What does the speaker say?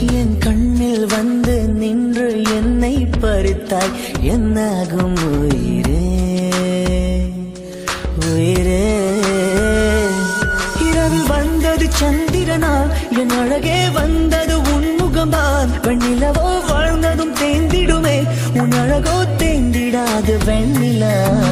என் கண்ணில் வந்து நின்று என்னை பறித்தாய் என்னாகும் உயிரே உயிரே இரவில் வந்தது சந்திரனா என் அழகே வந்தது உன்முகம்தான் வெண்ணிலவோ வாழ்ந்ததும் தேந்திடுமே உன் அழகோ தேந்திடாது வெண்ணிலா